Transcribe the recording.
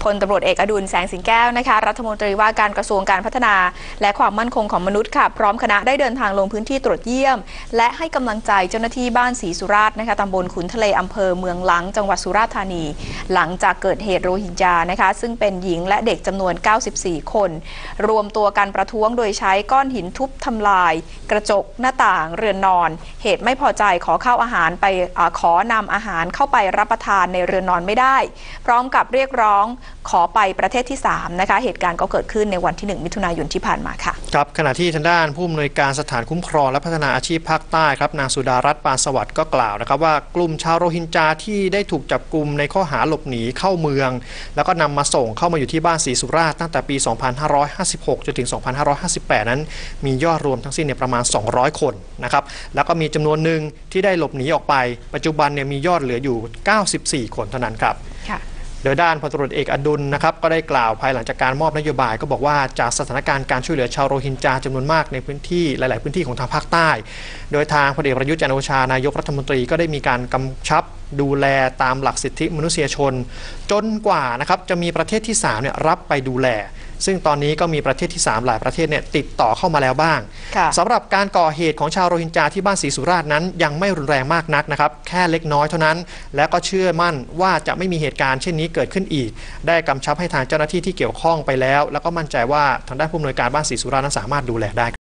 พลตำรวจเอกอดุลแสงสิงแก้วนะคะรัฐมนตรีว่าการกระทรวงการพัฒนาและความมั่นคงของมนุษย์ค่ะพร้อมคณะได้เดินทางลงพื้นที่ตรวจเยี่ยมและให้กำลังใจเจ้าหน้าที่บ้านศรีสุราษฎร์นะคะตำบลขุนทะเลอำเภอเมืองลังจังหวัดสุราษฎร์ธานีหลังจากเกิดเหตุโรฮิงญานะคะซึ่งเป็นหญิงและเด็กจำนวน94คนรวมตัวกันประท้วงโดยใช้ก้อนหินทุบทำลายกระจกหน้าต่างเรือนนอนเหตุไม่พอใจขอนำอาหารเข้าไปรับประทานในเรือนนอนไม่ได้พร้อมกับเรียกร้องขอไปประเทศที่3นะคะเหตุการณ์ก็เกิดขึ้นในวันที่1มิถุนายนที่ผ่านมาค่ะครับขณะที่ทางด้านผู้อำนวยการสถานคุ้มครองและพัฒนาอาชีพภาคใต้ครับนางสุดารัตน์ปานสวัสดิ์ก็กล่าวนะครับว่ากลุ่มชาวโรฮิงญาที่ได้ถูกจับกุมในข้อหาหลบหนีเข้าเมืองแล้วก็นำมาส่งเข้ามาอยู่ที่บ้านศรีสุราษฎร์ตั้งแต่ปี 2556 จนถึง 2558 นั้นมียอดรวมทั้งสิ้นประมาณ200คนนะครับแล้วก็มีจำนวนหนึ่งที่ได้หลบหนีออกไปปัจจุบันมียอดเหลืออยู่94คนเท่านั้นครับโดยด้านพลตำรวจเอกอดุลนะครับก็ได้กล่าวภายหลังจากการมอบนโยบายก็บอกว่าจากสถานการณ์การช่วยเหลือชาวโรฮิงญาจำนวนมากในพื้นที่หลายๆพื้นที่ของทางภาคใต้โดยทางพลเอกประยุทธ์จันทร์โอชานายกรัฐมนตรีก็ได้มีการกำชับดูแลตามหลักสิทธิมนุษยชนจนกว่านะครับจะมีประเทศที่3รับไปดูแลซึ่งตอนนี้ก็มีประเทศที่3หลายประเทศติดต่อเข้ามาแล้วบ้างสำหรับการก่อเหตุของชาวโรฮิงญาที่บ้านศรีสุราษฎร์นั้นยังไม่รุนแรงมากนักนะครับแค่เล็กน้อยเท่านั้นและก็เชื่อมั่นว่าจะไม่มีเหตุการณ์เช่นนี้เกิดขึ้นอีกได้กำชับให้ทางเจ้าหน้าที่ที่เกี่ยวข้องไปแล้วแล้วก็มั่นใจว่าทางด้านผู้อำนวยการบ้านศรีสุราษฎร์นั้นสามารถดูแลได้